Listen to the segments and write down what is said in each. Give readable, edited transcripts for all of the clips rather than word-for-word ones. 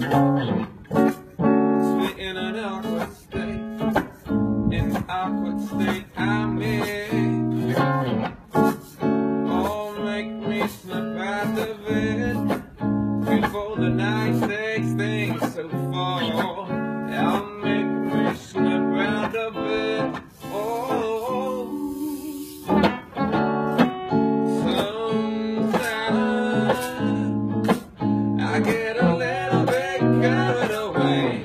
in an awkward state I'm in. Oh, make me snap out of it before the night takes things so far. I'll make me snap out of it. Oh, sometimes I get a little bit carried away.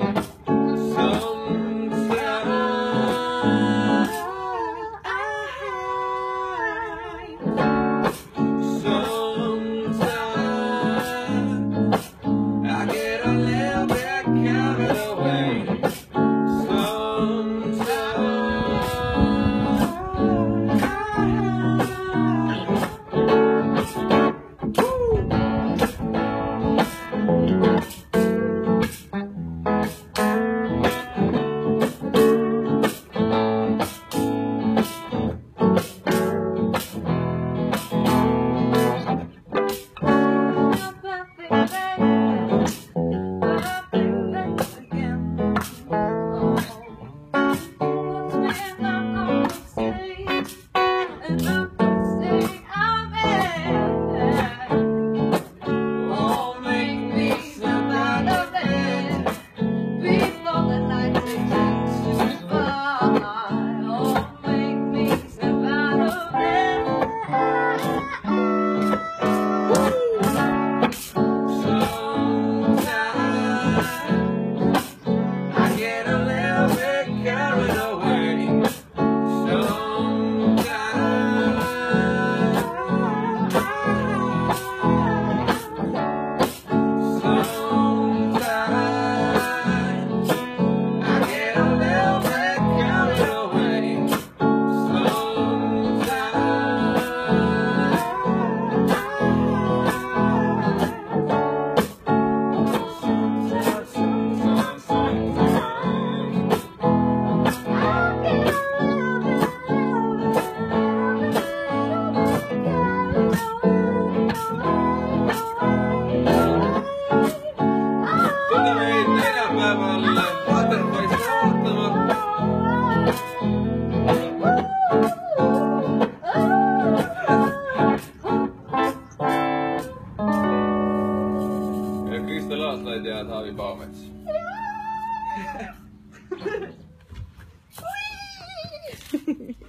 Kristo Laaslaid ja Taavi Paamets.